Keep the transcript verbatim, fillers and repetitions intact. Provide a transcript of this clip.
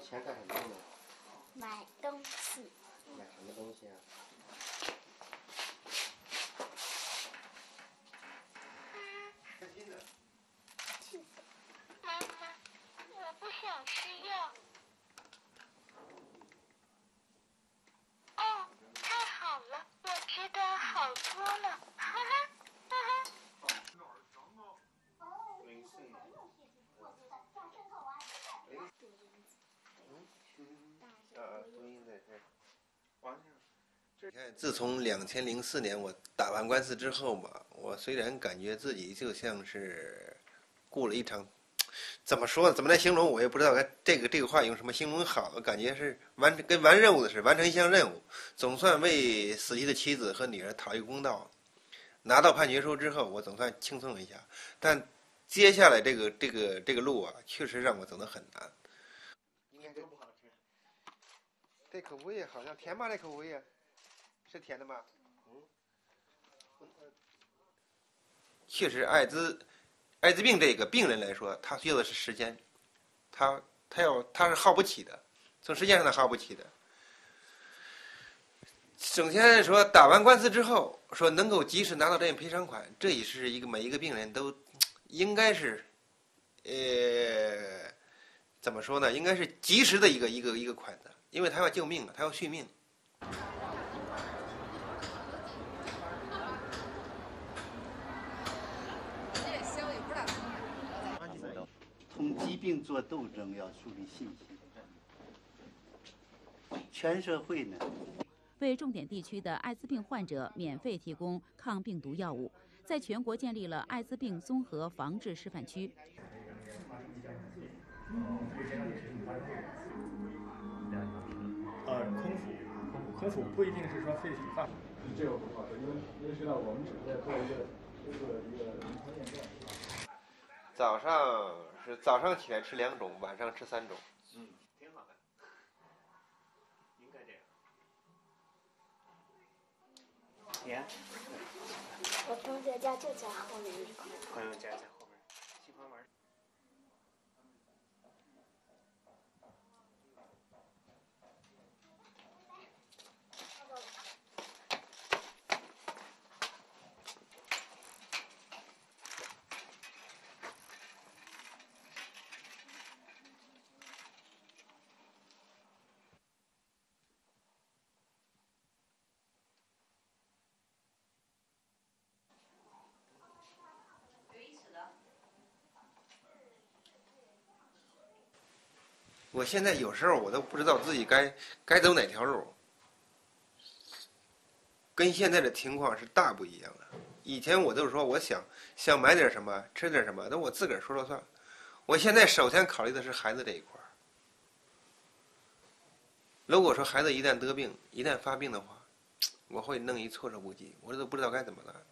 钱干什么呢？ 买东西。 买什么东西啊？ 妈妈，我不想吃药。哦，太好了，我知道好多了，哈哈，哈哈。 零四年。啊，读音在这儿。王先生，你看，自从两千零四年我打完官司之后嘛，我虽然感觉自己就像是过了一场，怎么说呢？怎么来形容？我也不知道该这个这个话用什么形容好。我感觉是完成跟完任务的是完成一项任务，总算为死去的妻子和女儿讨一个公道。拿到判决书之后，我总算轻松了一下。但接下来这个这个这个路啊，确实让我走得很难。应该这不好吃。这口味好像甜吧？这口味啊，是甜的吗？嗯。确实，艾滋艾滋病这个病人来说，他需要的是时间，他他要他是耗不起的，从时间上他耗不起的。首先说，打完官司之后，说能够及时拿到这样赔偿款，这也是一个每一个病人都应该是，呃，怎么说呢？应该是及时的一个一个一个款的，因为他要救命了，他要续命。 同疾病做斗争，要树立信心。全社会呢， 为重点地区的艾滋病患者免费提供抗病毒药物，在全国建立了艾滋病综合防治示范区。 呃，空腹，空腹不一定是说废体化。 这个不好说，因为因为知道我们只是在做一个做一个临床验证。 早上是早上起来吃两种，晚上吃三种。 嗯，挺好的，应该这样。 甜。 我同学家就在后面一块。 朋友家在后面，喜欢玩。 我现在有时候我都不知道自己该该走哪条路，跟现在的情况是大不一样的。以前我都是说我想想买点什么，吃点什么，那我自个儿说了算。我现在首先考虑的是孩子这一块儿。如果说孩子一旦得病，一旦发病的话，我会弄一措手不及，我都不知道该怎么办。